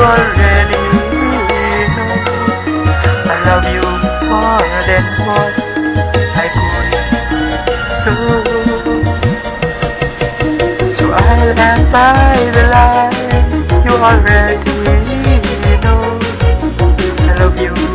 already know I love you more than what I could show. So I'll act by the line you already know I love you